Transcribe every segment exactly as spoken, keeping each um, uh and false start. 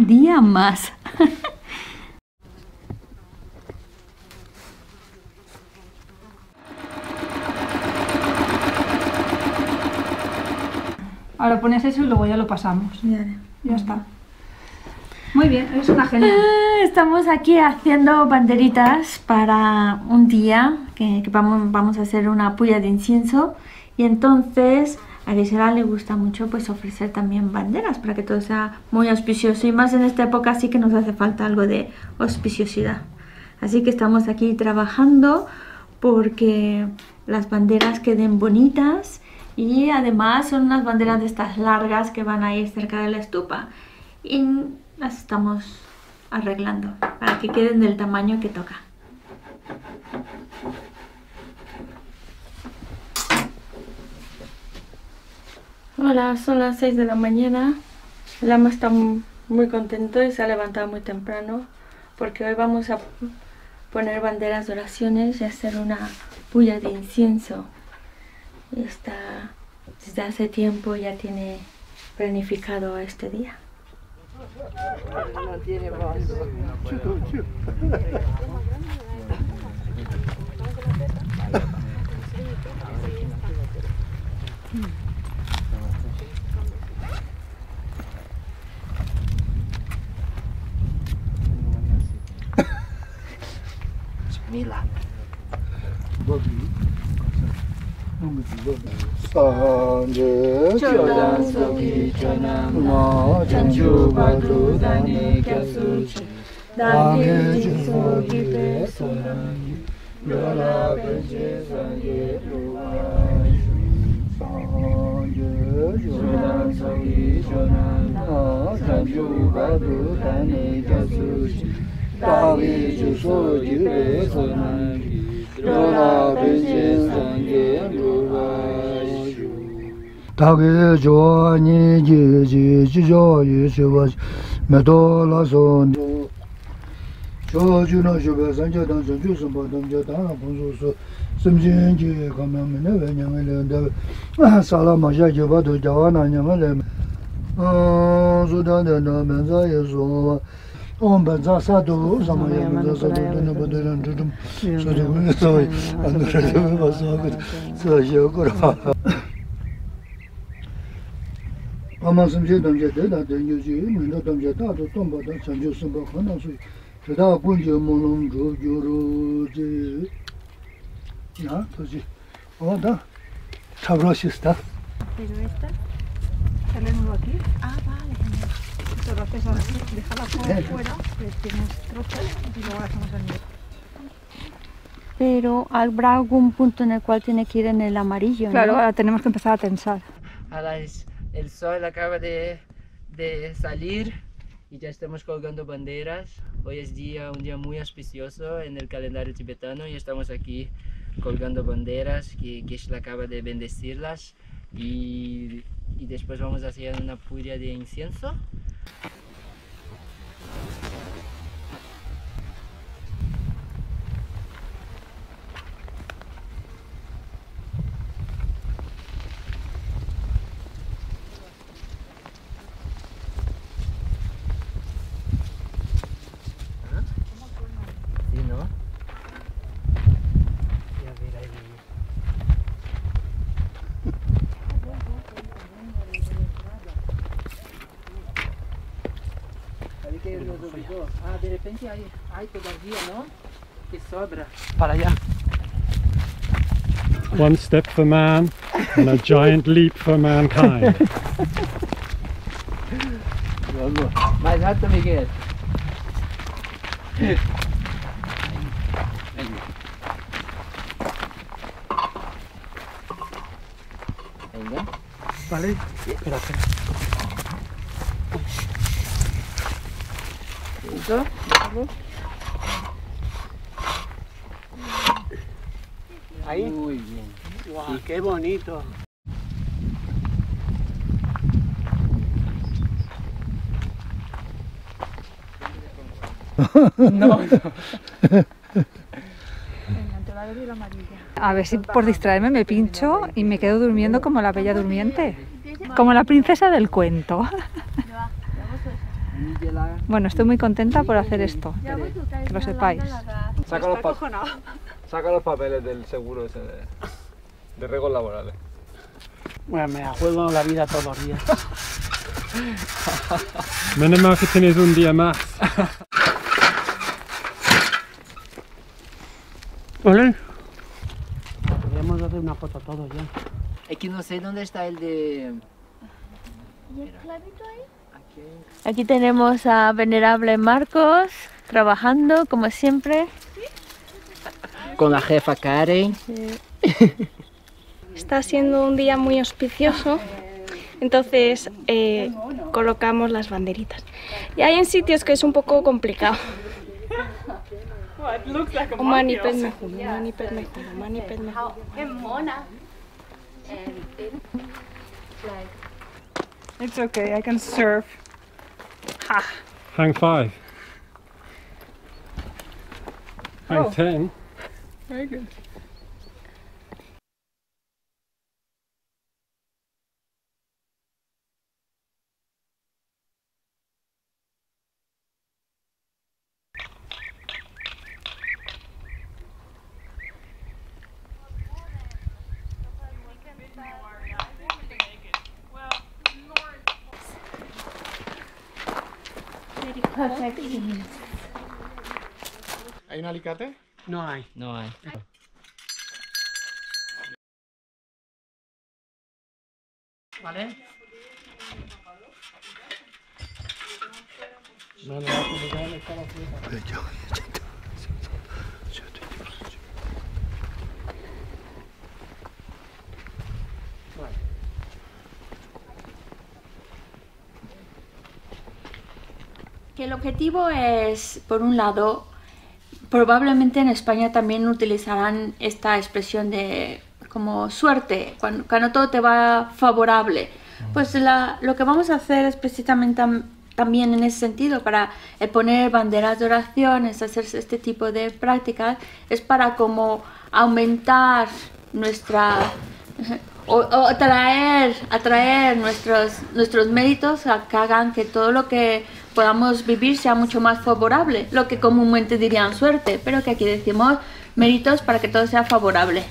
un día más. Ahora pones eso y luego ya lo pasamos. Ya, ya está. Muy bien, es una genial. Estamos aquí haciendo banderitas para un día que, que vamos, vamos a hacer una puya de incienso. Y entonces a Gisela le gusta mucho pues ofrecer también banderas para que todo sea muy auspicioso. Y más en esta época sí que nos hace falta algo de auspiciosidad. Así que estamos aquí trabajando porque las banderas queden bonitas. Y además son unas banderas de estas largas que van a ir cerca de la estupa. Y las estamos arreglando para que queden del tamaño que toca. Hola, son las seis de la mañana. El ama está muy contento y se ha levantado muy temprano porque hoy vamos a poner banderas de oraciones y hacer una puya de incienso. Está, desde hace tiempo ya tiene planificado este día. No tiene voz. Mila. Sanje chodan soki chonam ma chanchu badu dani kyasuchi dani jinsoki pe sonangi yola peche sanje luwai Sanje chodan soki chonam ma chanchu badu dani kyasuchi dani jinsoki pe sonangi yola peche sanje luwai Tage jo ni ji ji ji jo yi shi wa me do la so jo ju no ju be san je dan ju ju san ba dan je dan la pon su su sim jin ji ka me me ne we nyang le de sa la ma ja je ba do ja wa na nyang le a su da de na men za ye so on ben za sa do sa ma ye men za sa do ne ba de ran ju dum so de me so an de de ba so ga so je ko ra 아마 섬제 담제 대다 된유지 민도 담제 다도 tom바다 chanjo sumba khana su cheda bunje monum jo joroje ya toji oda sabrosista Pero esta, tenerlo aquí. Ah, vale, genial. Esto lo haces así, déjala por fuera, que tienes trozos y luego hacemos el medio. Pero habrá algún punto en el cual tiene que ir en el amarillo, Claro, ¿no? ahora tenemos que empezar a tensar. Ahora es, el sol acaba de, de salir y ya estamos colgando banderas. Hoy es día, un día muy auspicioso en el calendario tibetano y estamos aquí colgando banderas que Geshe acaba de bendecirlas y, y después vamos a hacer una puya de incienso. Ah, de repente hay, hay todavía, ¿no? Que sobra. Para allá. One step for man and a giant leap for mankind. Más alto, Miguel. Venga. Vale, espérate. Eso, déjalo. Ahí. Muy bien. Wow, qué bonito. No, no. A ver si por distraerme me pincho y me quedo durmiendo como la bella durmiente. Como la princesa del cuento. Miguel Bueno, estoy muy contenta por hacer esto, que lo sepáis. Saca los, pa saca los papeles del seguro ese de, de riesgos laborales. Bueno, me la juego la vida todos los días. Menos mal que tienes un día más. ¿Vale? Podríamos hacer una foto todos ya. Aquí no sé dónde está el de... Aquí tenemos a Venerable Marcos trabajando como siempre. Con la jefa Karen. Sí. Está siendo un día muy auspicioso, entonces eh, colocamos las banderitas. Y hay en sitios que es un poco complicado. Omani ped mejor, Omani ped mejor, Omani ped mejor. It's okay, I can surf. Ha. Hang five. Hang Oh. ten. Very good. ¿Hay un alicate? No hay. No hay. ¿Vale? Que el objetivo es, por un lado, probablemente en España también utilizarán esta expresión de como suerte, cuando, cuando todo te va favorable. Pues la, lo que vamos a hacer es precisamente tam, también en ese sentido, para el poner banderas de oraciones, hacer este tipo de prácticas, es para como aumentar nuestra... O, o atraer, atraer nuestros, nuestros méritos a que hagan que todo lo que podamos vivir sea mucho más favorable, lo que comúnmente dirían suerte, pero que aquí decimos méritos para que todo sea favorable.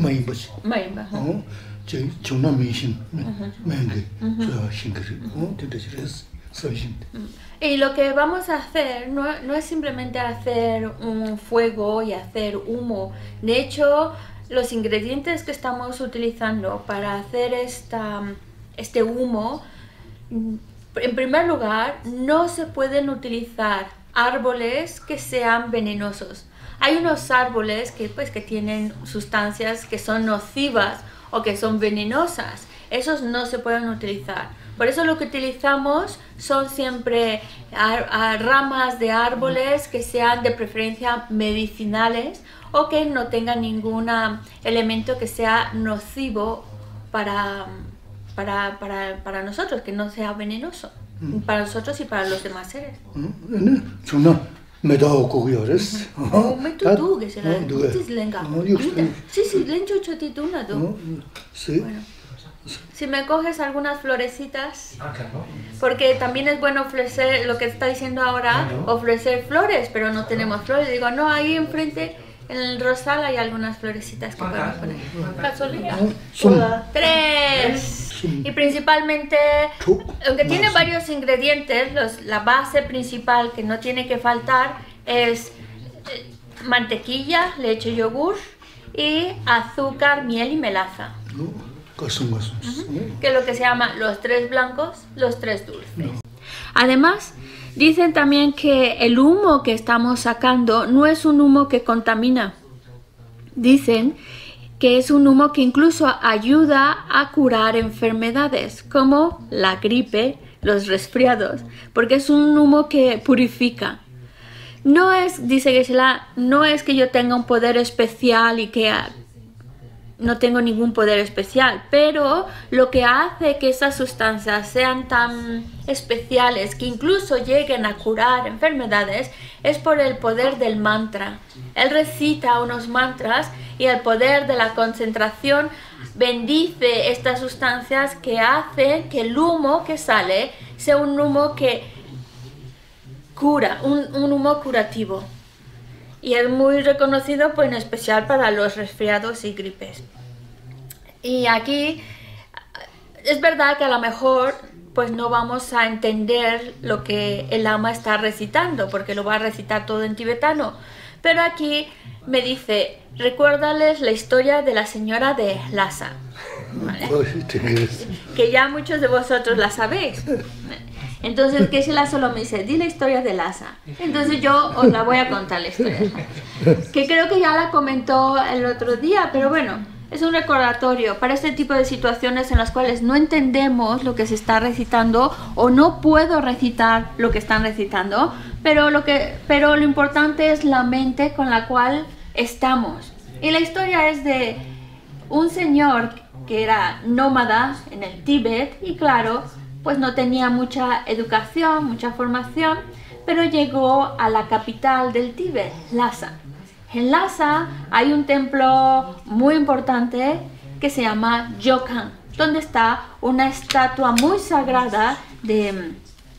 Y lo que vamos a hacer no, no es simplemente hacer un fuego y hacer humo. De hecho, los ingredientes que estamos utilizando para hacer esta, este humo, en primer lugar, no se pueden utilizar árboles que sean venenosos. Hay unos árboles que, pues, que tienen sustancias que son nocivas o que son venenosas. Esos no se pueden utilizar. Por eso lo que utilizamos son siempre a, a ramas de árboles que sean de preferencia medicinales o que no tengan ningún elemento que sea nocivo para, para, para, para nosotros, que no sea venenoso, mm. para nosotros y para los demás seres. Me da ocurriores. Me tutu que será. ¿Qué lenga? Sí, sí, lencho chotituna tú. Sí. Bueno. Si me coges algunas florecitas, porque también es bueno ofrecer, lo que está diciendo ahora, ofrecer flores, pero no tenemos flores. Digo, no, ahí enfrente, en el rosal hay algunas florecitas que podemos poner. Gasolina. Tres. Y principalmente, aunque tiene varios ingredientes, los, la base principal que no tiene que faltar es mantequilla, leche, yogur y azúcar, miel y melaza. Uh-huh. Que es lo que se llama los tres blancos, los tres dulces. Además, dicen también que el humo que estamos sacando no es un humo que contamina. Dicen que es un humo que incluso ayuda a curar enfermedades como la gripe, los resfriados, porque es un humo que purifica. No es, dice Geshe-la, no es que yo tenga un poder especial y que no tengo ningún poder especial, pero lo que hace que esas sustancias sean tan especiales, que incluso lleguen a curar enfermedades, es por el poder del mantra. Él recita unos mantras y el poder de la concentración bendice estas sustancias que hacen que el humo que sale sea un humo que cura, un, un humo curativo. Y es muy reconocido, pues, en especial para los resfriados y gripes. Y aquí es verdad que a lo mejor pues no vamos a entender lo que el lama está recitando, porque lo va a recitar todo en tibetano. Pero aquí me dice, recuérdales la historia de la señora de Lhasa, ¿vale? Que ya muchos de vosotros la sabéis. Entonces Geshe-la solo me dice, di la historia de Lhasa. Entonces yo os la voy a contar la historia. Que creo que ya la comentó el otro día, pero bueno, es un recordatorio para este tipo de situaciones en las cuales no entendemos lo que se está recitando o no puedo recitar lo que están recitando, pero lo, que, pero lo importante es la mente con la cual estamos. Y la historia es de un señor que era nómada en el Tíbet y claro, pues no tenía mucha educación, mucha formación, pero llegó a la capital del Tíbet, Lhasa. En Lhasa hay un templo muy importante que se llama Jokhan, donde está una estatua muy sagrada de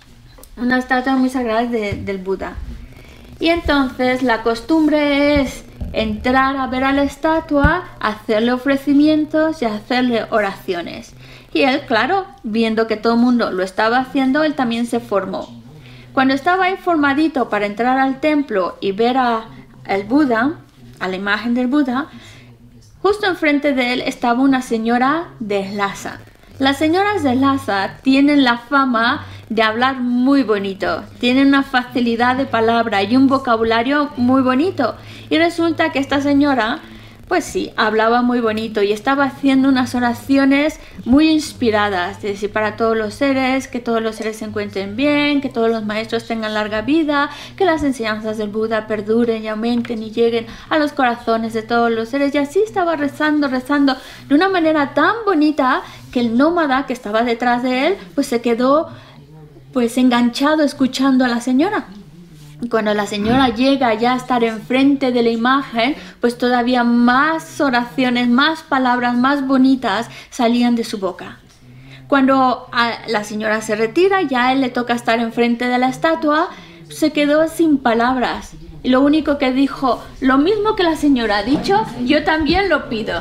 una estatua muy sagrada de, del Buda. Y entonces la costumbre es entrar a ver a la estatua, hacerle ofrecimientos y hacerle oraciones. Y él, claro, viendo que todo el mundo lo estaba haciendo, él también se formó. Cuando estaba ahí formadito para entrar al templo y ver a el Buda, a la imagen del Buda, justo enfrente de él estaba una señora de Lhasa. Las señoras de Lhasa tienen la fama de hablar muy bonito, tienen una facilidad de palabra y un vocabulario muy bonito. Y resulta que esta señora, pues sí, hablaba muy bonito y estaba haciendo unas oraciones muy inspiradas, es decir, para todos los seres, que todos los seres se encuentren bien, que todos los maestros tengan larga vida, que las enseñanzas del Buda perduren y aumenten y lleguen a los corazones de todos los seres. Y así estaba rezando, rezando de una manera tan bonita que el nómada que estaba detrás de él, pues se quedó pues enganchado escuchando a la señora. Cuando la señora llega ya a estar enfrente de la imagen, pues todavía más oraciones, más palabras más bonitas salían de su boca. Cuando la señora se retira, ya a él le toca estar enfrente de la estatua, se quedó sin palabras. Y lo único que dijo, lo mismo que la señora ha dicho, yo también lo pido.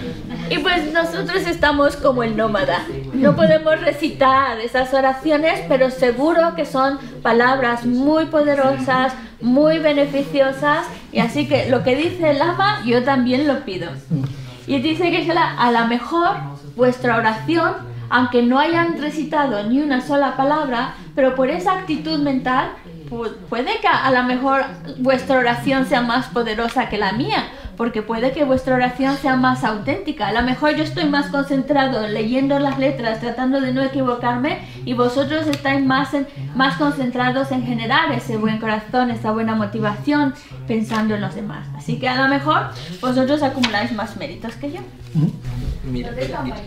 Y pues nosotros estamos como el nómada. No podemos recitar esas oraciones, pero seguro que son palabras muy poderosas, muy beneficiosas. Y así que lo que dice el Lama, yo también lo pido. Y dice que a lo mejor vuestra oración, aunque no hayan recitado ni una sola palabra, pero por esa actitud mental, puede que a lo mejor vuestra oración sea más poderosa que la mía, porque puede que vuestra oración sea más auténtica. A lo mejor yo estoy más concentrado leyendo las letras, tratando de no equivocarme, y vosotros estáis más, en, más concentrados en generar ese buen corazón, esa buena motivación, pensando en los demás. Así que a lo mejor vosotros acumuláis más méritos que yo. Mira, mira, mira.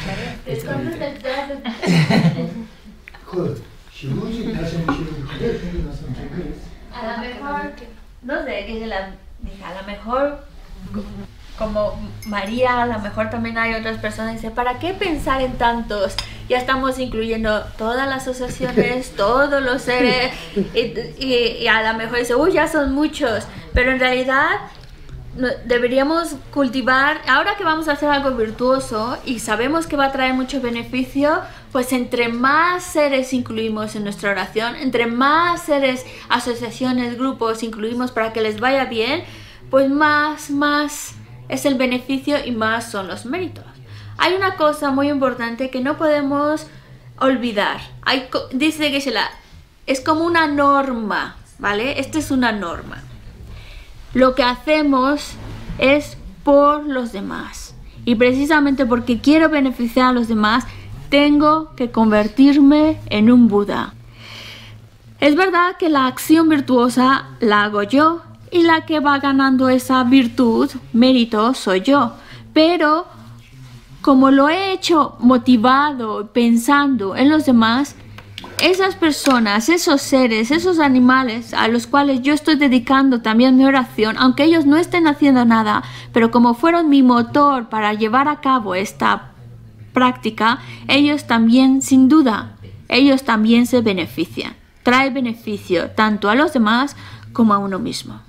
A lo mejor, no sé, que se la dije, a lo mejor como María, a lo mejor también hay otras personas que dicen, ¿para qué pensar en tantos? Ya estamos incluyendo todas las asociaciones, todos los seres, y, y, y a lo mejor dice, uy, ya son muchos, pero en realidad deberíamos cultivar, ahora que vamos a hacer algo virtuoso y sabemos que va a traer mucho beneficio, pues entre más seres incluimos en nuestra oración, entre más seres, asociaciones, grupos incluimos para que les vaya bien, pues más, más es el beneficio y más son los méritos. Hay una cosa muy importante que no podemos olvidar. Hay, dice Geshe-la, es como una norma, ¿vale? Esta es una norma. Lo que hacemos es por los demás. Y precisamente porque quiero beneficiar a los demás, tengo que convertirme en un Buda. Es verdad que la acción virtuosa la hago yo, y la que va ganando esa virtud, mérito, soy yo. Pero como lo he hecho motivado, pensando en los demás, esas personas, esos seres, esos animales a los cuales yo estoy dedicando también mi oración, aunque ellos no estén haciendo nada, pero como fueron mi motor para llevar a cabo esta práctica, ellos también, sin duda, ellos también se benefician. trae beneficio tanto a los demás como a uno mismo.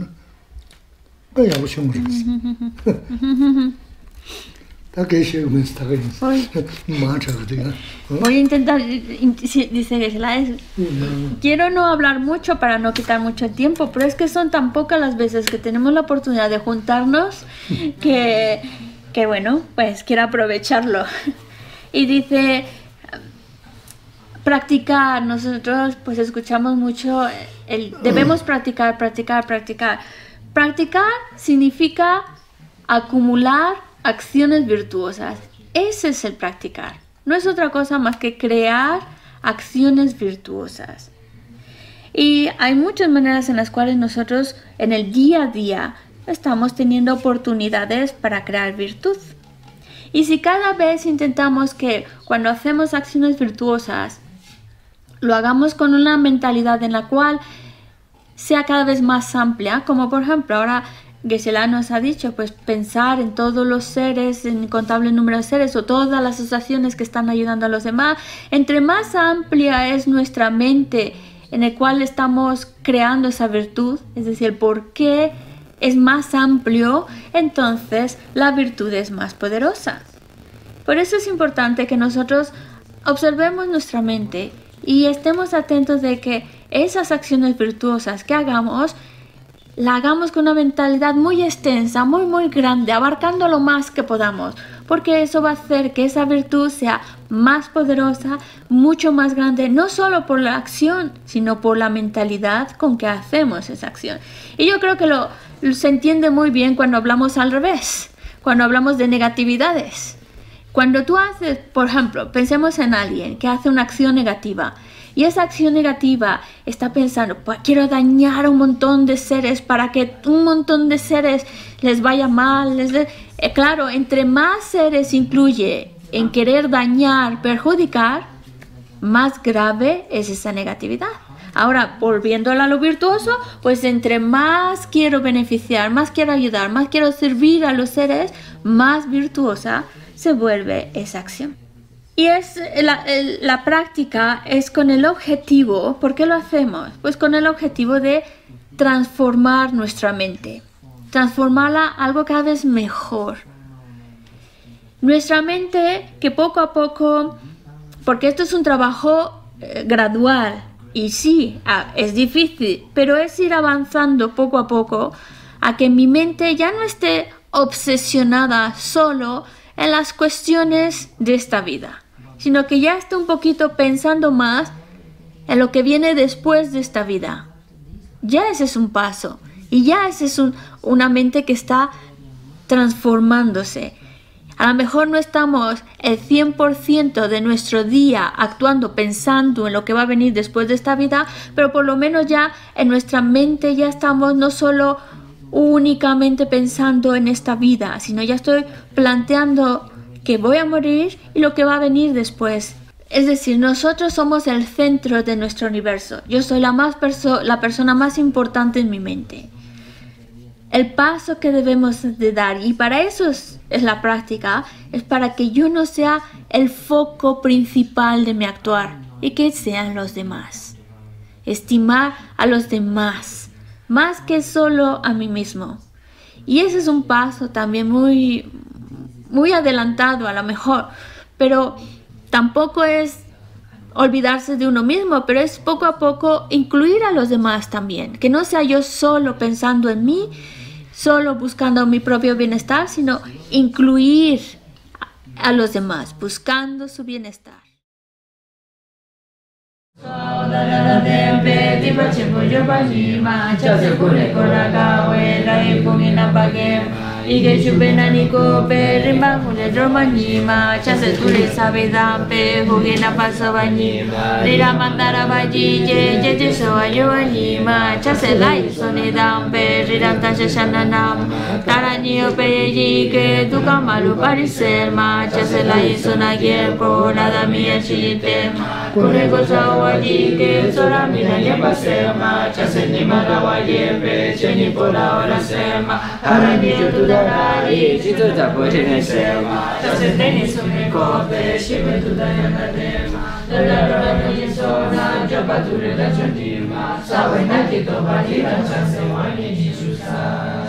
Voy, voy a intentar, dice Geshe-la, quiero no hablar mucho para no quitar mucho tiempo, pero es que son tan pocas las veces que tenemos la oportunidad de juntarnos que, que bueno, pues quiero aprovecharlo. Y dice, practicar, nosotros pues escuchamos mucho, el, debemos practicar, practicar, practicar. Practicar significa acumular acciones virtuosas. Ese es el practicar. No es otra cosa más que crear acciones virtuosas. Y hay muchas maneras en las cuales nosotros en el día a día estamos teniendo oportunidades para crear virtud. Y si cada vez intentamos que cuando hacemos acciones virtuosas lo hagamos con una mentalidad en la cual sea cada vez más amplia, como por ejemplo ahora Geshe-la nos ha dicho, pues pensar en todos los seres, en incontable número de seres o todas las asociaciones que están ayudando a los demás. Entre más amplia es nuestra mente en el cual estamos creando esa virtud, es decir, el por qué es más amplio, entonces la virtud es más poderosa. Por eso es importante que nosotros observemos nuestra mente y estemos atentos de que esas acciones virtuosas que hagamos la hagamos con una mentalidad muy extensa, muy muy grande, abarcando lo más que podamos, porque eso va a hacer que esa virtud sea más poderosa, mucho más grande, no solo por la acción, sino por la mentalidad con que hacemos esa acción. Y yo creo que lo, lo se entiende muy bien cuando hablamos al revés, cuando hablamos de negatividades. Cuando tú haces, por ejemplo, pensemos en alguien que hace una acción negativa, y esa acción negativa está pensando, pues quiero dañar a un montón de seres para que un montón de seres les vaya mal. Les de... eh, claro, entre más seres incluye en querer dañar, perjudicar, más grave es esa negatividad. Ahora, volviéndola a lo virtuoso, pues entre más quiero beneficiar, más quiero ayudar, más quiero servir a los seres, más virtuosa se vuelve esa acción. Y es la, la práctica es con el objetivo, ¿por qué lo hacemos? Pues con el objetivo de transformar nuestra mente, transformarla a algo cada vez mejor. Nuestra mente que poco a poco, porque esto es un trabajo eh, gradual y sí, ah, es difícil, pero es ir avanzando poco a poco a que mi mente ya no esté obsesionada solo en las cuestiones de esta vida, sino que ya esté un poquito pensando más en lo que viene después de esta vida. Ya ese es un paso y ya ese es un, una mente que está transformándose. A lo mejor no estamos el cien por ciento de nuestro día actuando, pensando en lo que va a venir después de esta vida, pero por lo menos ya en nuestra mente ya estamos no solo únicamente pensando en esta vida, sino ya estoy planteando que voy a morir y lo que va a venir después. Es decir, nosotros somos el centro de nuestro universo. Yo soy la, más perso- la persona más importante en mi mente. El paso que debemos de dar, y para eso es, es la práctica, es para que yo no sea el foco principal de mi actuar y que sean los demás. Estimar a los demás, más que solo a mí mismo. Y ese es un paso también muy, muy adelantado a lo mejor, pero tampoco es olvidarse de uno mismo, pero es poco a poco incluir a los demás también. Que no sea yo solo pensando en mí, solo buscando mi propio bienestar, sino incluir a los demás, buscando su bienestar. Y que chupena ni cope, rimba jule dromanima, chase turi sabedampe, jugina paso bañima, rira mandara bajiye, jeje soa yo anima, chase lai sonidampe, rira tashe shananam, taranio peyi que tu kamalu pariselma, chase lai sonagier por nada mía chite, kune cosa waji que sora mina ni paselma, chase ni marawaye pe, cheni por ahora selma, taranio tu Dari citu tapo tene selma, tase tene sumi kope, shibe tu dayana tema, dadara ni sona, Pature la Chondima, Sawena Kito Badira Chase Wani Jisusa.